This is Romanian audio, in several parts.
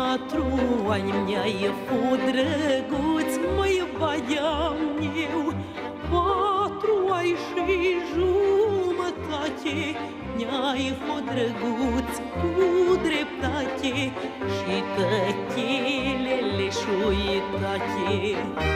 4 ani mi-ai fost drăguț, măi, băiam eu. 4 ani și jumătate mi-ai fost drăguț, cu dreptate și tăchelele șuitate.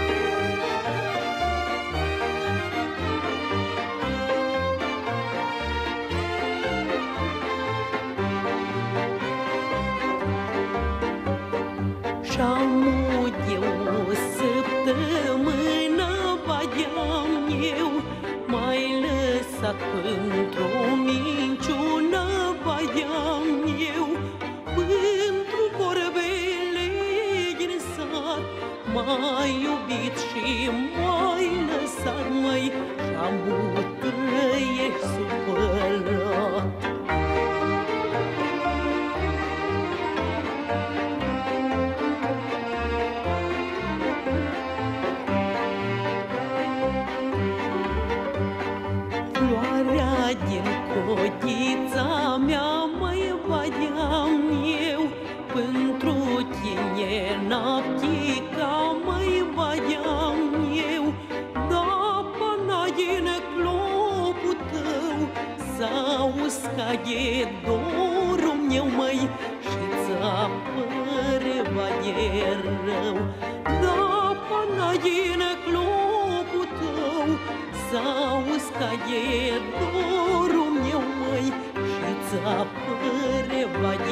Și-am eu o săptămână, băiam eu, m-ai lăsat pentru-o minciună, băiam eu. Pentru vorbele din sat m-ai iubit și m-ai lăsat, măi, și-am trăiești supărat. Din cotița mea, măi, băiam eu, pentru tine naptica, măi, băiam eu. Da, pana din clopul tău s-a uscat de dorul meu, măi, și-ți apăre de rău. Da, pana din clopul tău s-a uscat de dorul meu, măi, și-ți apăre